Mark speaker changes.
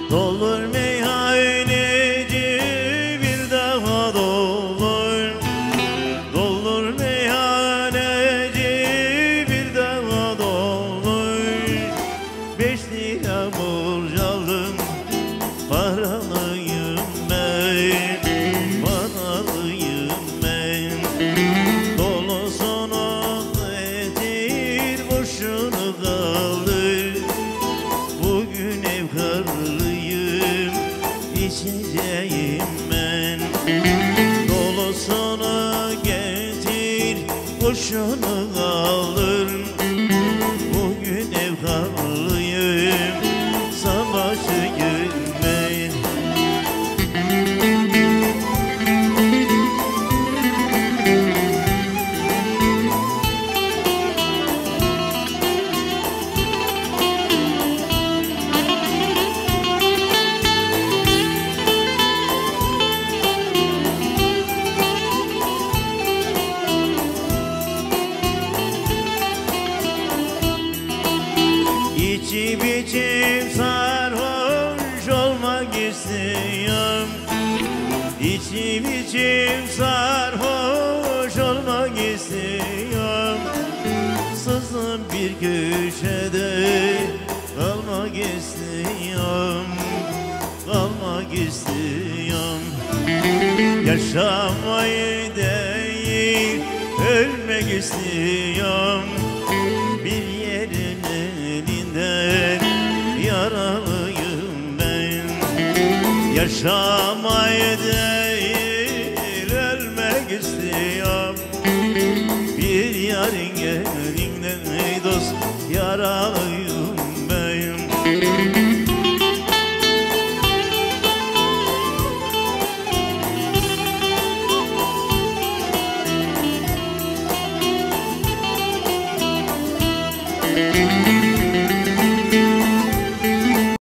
Speaker 1: Doldur meyhaneci bir daha doldur. Doldur meyhaneci bir daha doldur. 5 lira borç aldım, paralıyım ben, paralıyım ben. Dolusunu getir, boşunu kaldır. Bugün efkarlıyım, içeceğim ben. Dolusunu getir, boşunu kaldır. Bugün efkarlıyım, savaşıyım ben. İçip içip sarhoş olmak istiyorum. İçip içip sarhoş olmak istiyorum. Sızım bir köşede kalmak istiyorum. Kalmak istiyorum. Yaşamayı değil, ölmek istiyorum. Bir yerin elinden yaralıyım ben. Yaşamayı değil, ölmek istiyorum. Bir yarın elinden dost yaralıyım